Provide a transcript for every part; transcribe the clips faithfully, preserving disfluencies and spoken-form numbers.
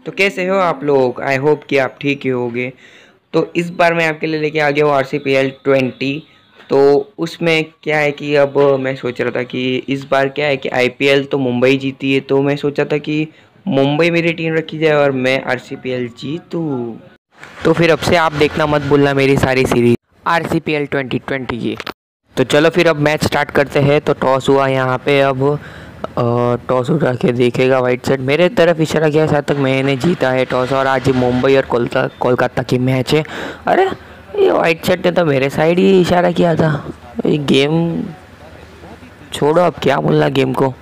तो कैसे हो आप लोग? आई होप कि आप ठीक ही होगे। तो इस बार मैं आपके लिए लेके आ गया हूँ R C P L twenty. तो उसमें क्या है कि अब मैं सोच रहा था कि इस बार क्या है कि आई पी एल तो मुंबई जीती है, तो मैं सोचा था कि मुंबई मेरी टीम रखी जाए और मैं आर सी पी एल जीतूँ। तो फिर अब से आप देखना मत भूलना मेरी सारी series R C P L twenty twenty की। तो चलो फिर अब मैच स्टार्ट करते हैं। तो टॉस हुआ यहाँ पे, अब टॉस उठा के देखेगा वाइट शर्ट मेरे तरफ इशारा किया, शायद तक मैंने जीता है टॉस। और आज मुंबई और कोलकाता कोलकाता की मैच है। अरे ये वाइट शर्ट ने तो मेरे साइड ही इशारा किया था। ये गेम छोड़ो, अब क्या बोलना गेम को।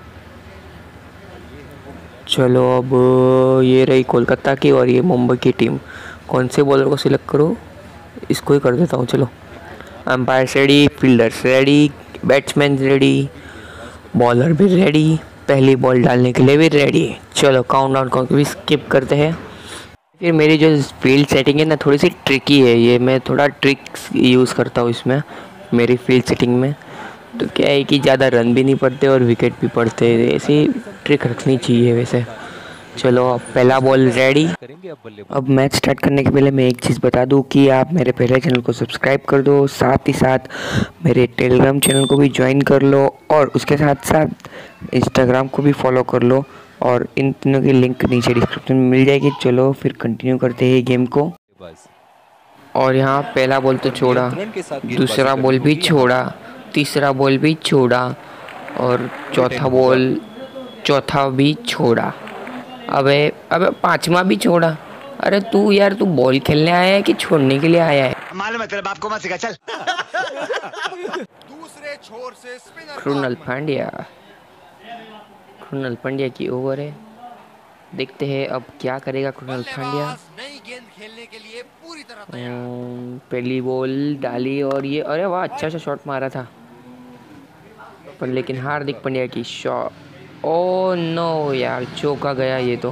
चलो अब ये रही कोलकाता की और ये मुंबई की टीम। कौन से बॉलर को सिलेक्ट करो, इसको ही कर देता हूँ। चलो umpire ready, fielders ready, batsman ready, bowler भी रेडी, पहली बॉल डालने के लिए भी रेडी। चलो काउंटडाउन को भी स्किप करते हैं। फिर मेरी जो फील्ड सेटिंग है ना, थोड़ी सी ट्रिकी है। ये मैं थोड़ा ट्रिक्स यूज़ करता हूँ इसमें, मेरी फील्ड सेटिंग में। तो क्या है कि ज़्यादा रन भी नहीं पड़ते और विकेट भी पड़ते, ऐसी ट्रिक रखनी चाहिए वैसे। चलो अब पहला बॉल रेडी। अब मैच स्टार्ट करने के पहले मैं एक चीज़ बता दूं कि आप मेरे पहले चैनल को सब्सक्राइब कर दो, साथ ही साथ मेरे टेलीग्राम चैनल को भी ज्वाइन कर लो और उसके साथ साथ इंस्टाग्राम को भी फॉलो कर लो। और इन तीनों की लिंक नीचे डिस्क्रिप्शन में मिल जाएगी। चलो फिर कंटिन्यू करते हैं गेम को। और यहाँ पहला बॉल तो छोड़ा, दूसरा बॉल भी छोड़ा, तीसरा बॉल भी छोड़ा और चौथा बॉल चौथा भी छोड़ा। अबे अबे पांचवा भी छोड़ा। अरे तू यार, तू बॉल खेलने आया है कि छोड़ने के लिए आया है? मालूम है तेरे बाप को, मत सिखा चल। दूसरे छोर से स्पिनर कृणाल पांड्या, कृणाल पांड्या की ओवर है। देखते हैं अब क्या करेगा कृणाल पांड्या। नई गेंद खेलने के लिए पूरी तरह तैयार। पहली बॉल डाली और ये, अरे वाह, अच्छा सा शॉट मारा था, पर लेकिन हार्दिक पांड्या की शॉट, ओ नो यार, चौका गया ये तो।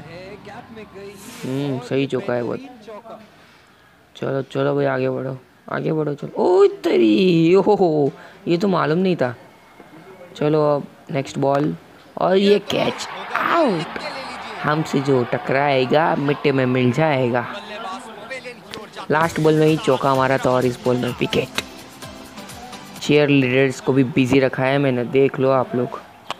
हम्म सही चौका है बहुत। चलो चलो भाई, आगे बढ़ो आगे बढ़ो। चलो ओ तेरी, ओहो ये तो मालूम नहीं था। चलो अब नेक्स्ट बॉल और ये कैच आउट। हमसे जो टकराएगा मिट्टी में मिल जाएगा। लास्ट बॉल में ही चौका मारा था और इस बॉल में विकेट। चीयर लीडर्स को भी बिजी रखा है मैंने, देख लो आप लोग।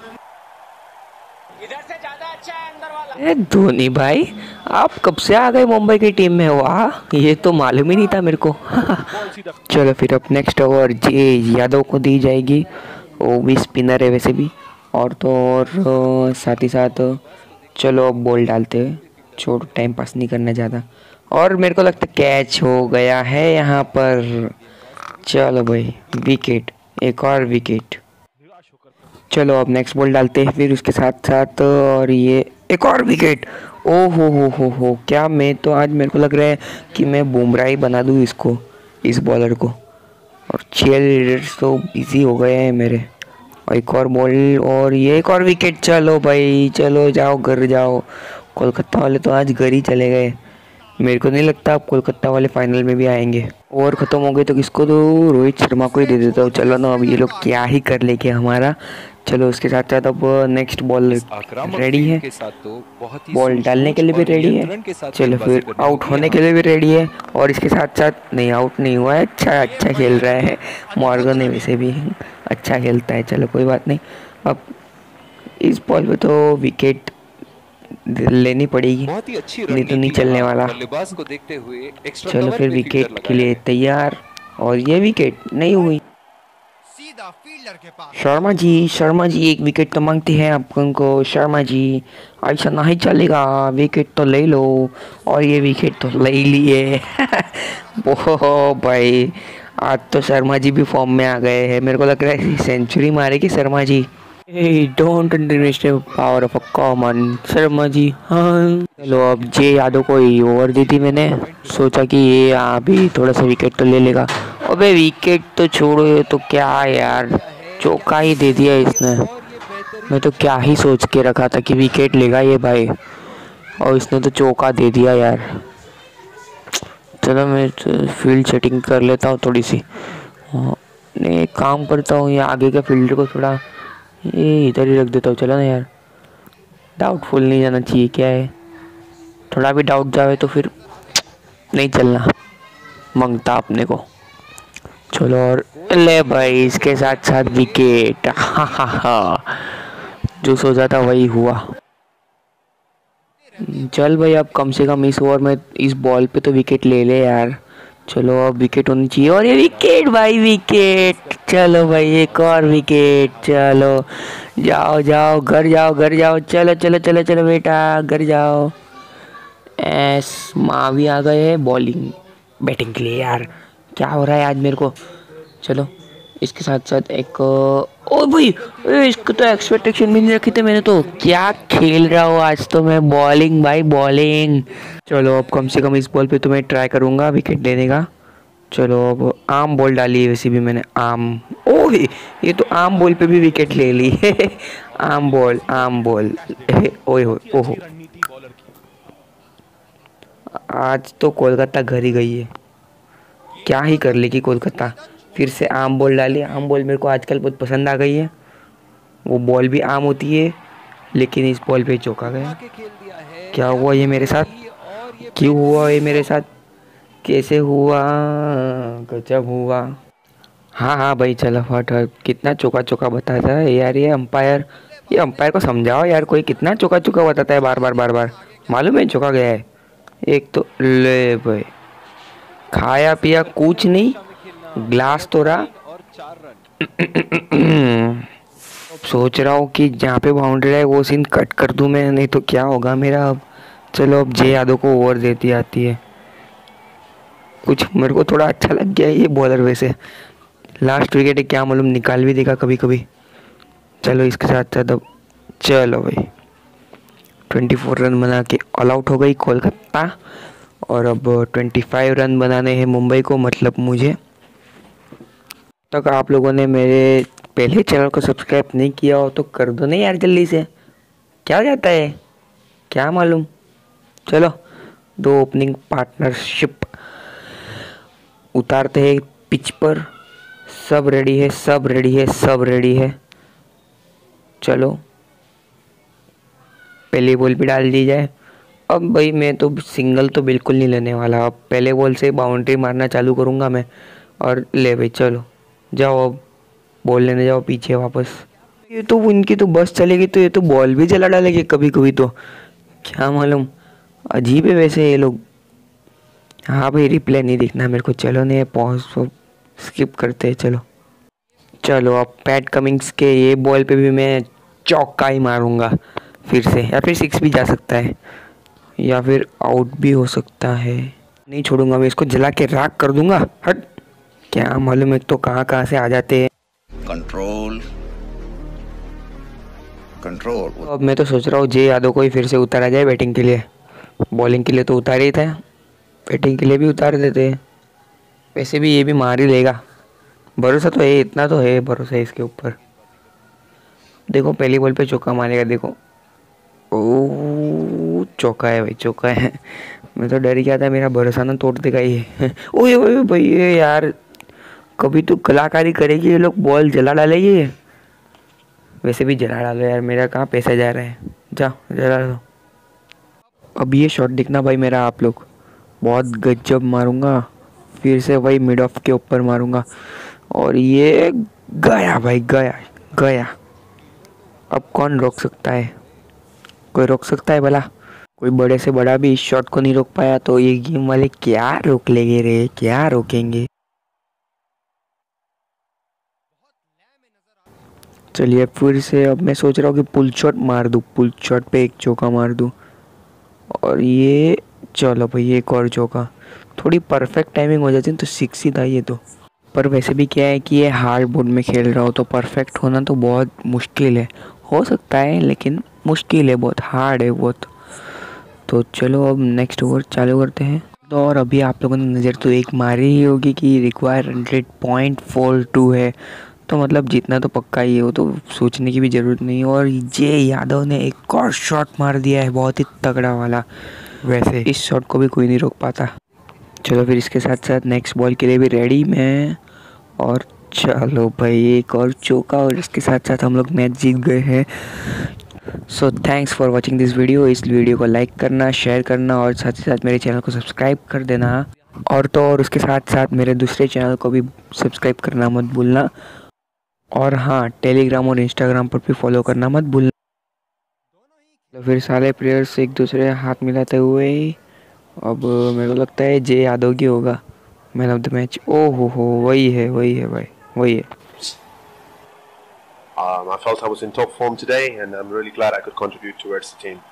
अरे धोनी भाई, आप कब से आ गए मुंबई की टीम में? वाह, ये तो मालूम ही नहीं था मेरे को। चलो फिर अब नेक्स्ट ओवर जे यादव को दी जाएगी। वो भी स्पिनर है वैसे भी, और तो और साथ ही साथ चलो अब बॉल डालते हैं। छोड़, टाइम पास नहीं करना ज़्यादा। और मेरे को लगता है कैच हो गया है यहाँ पर। चलो भाई विकेट, एक और विकेट। चलो अब नेक्स्ट बॉल डालते हैं फिर उसके साथ साथ, और ये एक और विकेट। ओ हो हो हो हो क्या, मैं तो आज मेरे को लग रहा है कि मैं बुमराह ही बना दूँ इसको, इस बॉलर को। और छह लीडर्स तो बिजी हो गए हैं मेरे। और एक और बॉल और ये एक और विकेट। चलो भाई चलो, जाओ घर जाओ। कोलकाता वाले तो आज घर ही चले गए। मेरे को नहीं लगता अब कोलकाता वाले फाइनल में भी आएंगे। ओवर ख़त्म हो गई तो किसको दो, रोहित शर्मा को ही दे देता हूँ। चलो ना, अब ये लोग क्या ही कर लेके हमारा। चलो उसके साथ साथ अब नेक्स्ट बॉल रेडी है, बॉल डालने के लिए भी रेडी है। चलो फिर आउट होने के लिए भी रेडी है। और इसके साथ साथ नहीं, आउट नहीं हुआ है, अच्छा अच्छा खेल रहा है मॉर्गन ने, वैसे भी अच्छा खेलता है। चलो कोई बात नहीं, अब इस बॉल पे तो विकेट लेनी पड़ेगी, नहीं तो नहीं चलने वाला। चलो फिर विकेट के लिए तैयार, और ये विकेट नहीं हुई। शर्मा जी, शर्मा जी एक विकेट तो मांगते हैं अपन को। शर्मा जी ऐसा नहीं चलेगा, विकेट तो ले लो। और ये विकेट तो ले लिए। ओह भाई, आज तो शर्मा जी भी फॉर्म में आ गए हैं। मेरे को लग रहा है सेंचुरी मारेगी Sharma ji. Don't underestimate power of a common Sharma ji. हाँ चलो अब जे यादव को ही ओवर दी थी मैंने, सोचा कि ये अभी थोड़ा सा विकेट तो ले लेगा। अबे विकेट तो छोड़ो, ये तो क्या यार, चौका ही दे दिया इसने। मैं तो क्या ही सोच के रखा था कि विकेट लेगा ये भाई, और इसने तो चौका दे दिया यार। चलो मैं फील्ड सेटिंग कर लेता हूँ थोड़ी सी। नहीं एक काम करता हूँ, ये आगे के फील्डर को थोड़ा ये इधर ही रख देता हूँ। चलो ना यार, डाउटफुल नहीं जाना चाहिए, क्या है। थोड़ा भी डाउट जावे तो फिर नहीं चलना, मंगता अपने को। चलो और ले भाई, इसके साथ साथ विकेट। हा हा हा, जो सोचा था वही हुआ। चल भाई, अब कम से कम इस ओवर में इस बॉल पे तो विकेट ले ले यार। चलो अब विकेट होनी चाहिए, और ये विकेट भाई, विकेट। चलो भाई एक और विकेट। चलो जाओ जाओ घर जाओ घर जाओ, चलो चलो चलो चलो बेटा घर जाओ। एस माँ भी आ गए हैं बॉलिंग बैटिंग के लिए। यार क्या हो रहा है आज मेरे को। चलो इसके साथ साथ एक, ओ भाई ए, इसको तो एक्सपेक्टेशन भी नहीं रखी थी मैंने तो। क्या खेल रहा हूँ आज तो मैं, बॉलिंग भाई बॉलिंग। चलो अब कम से कम इस बॉल पे तो मैं ट्राई करूँगा विकेट लेने का। चलो अब आम बॉल डाली है वैसे भी मैंने, आम। ओह ये तो आम बॉल पे भी विकेट ले ली। आम बॉल आम बॉल। ओए हो ओहो, आज तो कोलकाता घर ही गई है। क्या ही कर लेगी कोलकाता। फिर से आम बॉल डाली। आम बॉल मेरे को आजकल बहुत पसंद आ गई है। वो बॉल भी आम होती है, लेकिन इस बॉल पे चौका गया। क्या हुआ ये मेरे साथ, क्यों हुआ ये मेरे साथ, कैसे हुआ, गजब हुआ। हाँ हाँ भाई चलो हट हट, कितना चौका चौका बताता है यार ये अंपायर। ये अंपायर को समझाओ यार, कोई कितना चौका चौका बताता है बार बार बार बार। मालूम है चौका गया है एक तो। ले भाई, खाया पिया कुछ नहीं, ग्लास तो रहा। सोच रहा हूँ कि जहाँ पे बाउंड्री है वो सीन कट कर दूँ मैं, नहीं तो क्या होगा मेरा अब। चलो अब जे यादव को ओवर देती आती है। कुछ मेरे को थोड़ा अच्छा लग गया है ये बॉलर वैसे। लास्ट विकेट है, क्या मालूम निकाल भी देगा कभी कभी। चलो इसके साथ साथ अब, चलो भाई चौबीस रन बना के ऑल आउट हो गई कोलकाता। और अब पच्चीस रन बनाने हैं मुंबई को, मतलब मुझे। तक आप लोगों ने मेरे पहले चैनल को सब्सक्राइब नहीं किया हो तो कर दो नहीं यार जल्दी से। क्या हो जाता है क्या मालूम। चलो दो ओपनिंग पार्टनरशिप उतारते हैं पिच पर। सब रेडी है सब रेडी है सब रेडी है। चलो पहली बॉल भी डाल दी जाए। अब भाई मैं तो सिंगल तो बिल्कुल नहीं लेने वाला, अब पहले बॉल से बाउंड्री मारना चालू करूँगा मैं। और ले भाई चलो जाओ, अब बॉल लेने जाओ पीछे वापस। ये तो इनकी तो बस चलेगी तो ये तो बॉल भी जला डालेगी कभी कभी तो, क्या मालूम। अजीब है वैसे ये लोग। हाँ भाई रिप्ले नहीं दिखना मेरे को। चलो नहीं पॉज स्किप करते हैं। चलो चलो अब पैट कमिंग्स के ये बॉल पे भी मैं चौका ही मारूंगा फिर से, या फिर सिक्स भी जा सकता है, या फिर आउट भी हो सकता है। नहीं छोड़ूंगा मैं इसको, जला के राख कर दूंगा। हट, क्या मालूम एक तो कहाँ कहाँ से आ जाते हैं। Control control. अब मैं तो सोच रहा हूँ जे यादव को ही फिर से उतारा जाए बैटिंग के लिए। बॉलिंग के लिए तो उतार ही था, बैटिंग के लिए भी उतार देते हैं। वैसे भी ये भी मार ही लेगा, भरोसा तो है, इतना तो है भरोसा है इसके ऊपर। देखो पहली बॉल पे चौका मारेगा, देखो ओ चौका है भाई चौका है। मैं तो डर गया था मेरा भरोसा ना तोड़ देगा ये। ओए ओए भाई ये यार, कभी तो कलाकारी करेगी ये लोग, बॉल जला डालेगी। वैसे भी जला डालो यार, मेरा कहाँ पैसा जा रहा है, जाओ जला दो। अब ये शॉट दिखना भाई मेरा आप लोग, बहुत गजब मारूंगा। फिर से वही मिड ऑफ के ऊपर मारूंगा, और ये गया भाई गया गया। अब कौन रोक सकता है, कोई रोक सकता है भला? कोई बड़े से बड़ा भी इस शॉट को नहीं रोक पाया, तो ये गेम वाले क्या रोक लेंगे रे, क्या रोकेंगे। चलिए फिर से अब मैं सोच रहा हूँ कि पुल शॉट मार दूँ, पुल शॉट पे एक चौका मार दूँ। और ये चलो भाई एक और चौका, थोड़ी परफेक्ट टाइमिंग हो जाती है तो सिक्स ही था ये तो। पर वैसे भी क्या है कि ये हार्ड बोर्ड में खेल रहा हो तो परफेक्ट होना तो बहुत मुश्किल है। हो सकता है लेकिन मुश्किल है, बहुत हार्ड है बहुत। तो चलो अब नेक्स्ट ओवर चालू करते हैं। तो और अभी आप लोगों ने नज़र तो एक मारी ही होगी कि require hundred point four two है, तो मतलब जीतना तो पक्का ही है, वो तो सोचने की भी ज़रूरत नहीं। और जे यादव ने एक और शॉट मार दिया है, बहुत ही तगड़ा वाला। वैसे इस शॉट को भी कोई नहीं रोक पाता। चलो फिर इसके साथ साथ नेक्स्ट बॉल के लिए भी रेडी मैं। और चलो भाई एक और चौका, और इसके साथ साथ हम लोग मैच जीत गए हैं so thanks for watching this video. इस वीडियो को लाइक करना, शेयर करना और साथ ही साथ मेरे चैनल को सब्सक्राइब कर देना। और तो और उसके साथ साथ मेरे दूसरे चैनल को भी सब्सक्राइब करना मत भूलना। और हाँ, टेलीग्राम और इंस्टाग्राम पर भी फॉलो करना मत भूलना। तो फिर सारे प्लेयर्स एक दूसरे हाथ मिलाते हुए अब मेरे को लगता है जे यादव की होगा मैन ऑफ द मैच। ओ हो हो वही है वही है भाई, वही है। Um, I felt I was in top form today, and I'm really glad I could contribute towards the team.